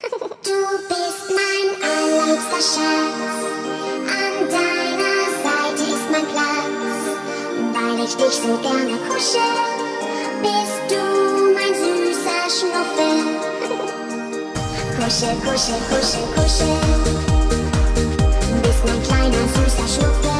Du bist mein allerliebster Schatz, an deiner Seite ist mein Platz, weil ich dich so gerne kuschel, bist du mein süßer Schnuffel. Kuschel, kuschel, kuschel, kuschel, bist mein kleiner süßer Schnuffel.